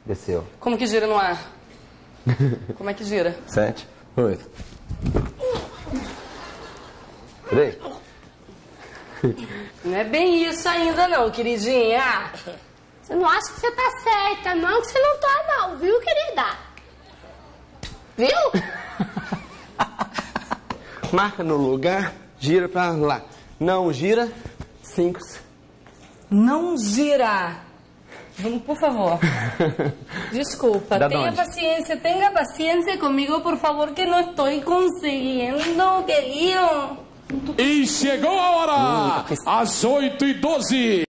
Desceu. Como que gira no ar? Como é que gira? 7, 8. Peraí. Não é bem isso ainda não, queridinha. Você não acha que você tá certa, não? Que você não tá, não, viu, querida? Viu? Marca no lugar, gira pra lá. Não gira, 5. Não gira. Vamos, por favor. Desculpa, tenha paciência comigo, por favor, que não estou conseguindo, querido. E chegou a hora! Às 8h12.